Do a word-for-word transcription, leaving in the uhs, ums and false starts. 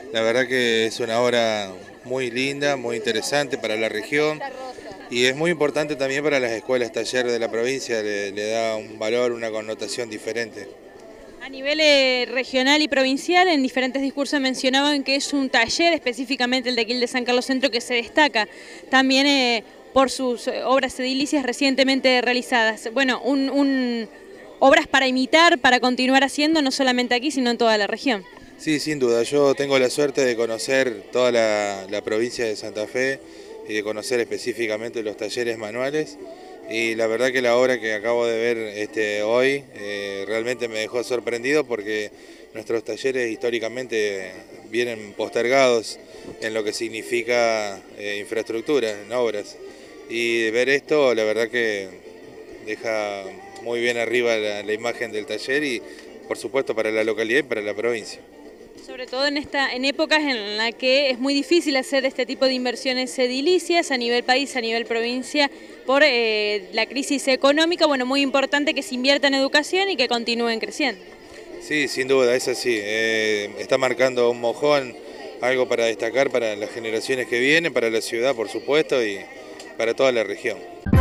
La verdad que es una obra muy linda, muy interesante para la región y es muy importante también para las escuelas taller de la provincia, le, le da un valor, una connotación diferente. A nivel eh, regional y provincial, en diferentes discursos mencionaban que es un taller, específicamente el de aquí el de San Carlos Centro, que se destaca también eh, por sus eh, obras edilicias recientemente realizadas. Bueno, un, un, obras para imitar, para continuar haciendo, no solamente aquí, sino en toda la región. Sí, sin duda, yo tengo la suerte de conocer toda la, la provincia de Santa Fe y de conocer específicamente los talleres manuales. Y la verdad que la obra que acabo de ver este, hoy eh, realmente me dejó sorprendido porque nuestros talleres históricamente vienen postergados en lo que significa eh, infraestructura, en obras. Y ver esto la verdad que deja muy bien arriba la, la imagen del taller y por supuesto para la localidad y para la provincia. Sobre todo en, esta, en épocas en las que es muy difícil hacer este tipo de inversiones edilicias a nivel país, a nivel provincia, por eh, la crisis económica. Bueno, muy importante que se invierta en educación y que continúen creciendo. Sí, sin duda, es así. Eh, está marcando un mojón, algo para destacar para las generaciones que vienen, para la ciudad, por supuesto, y para toda la región.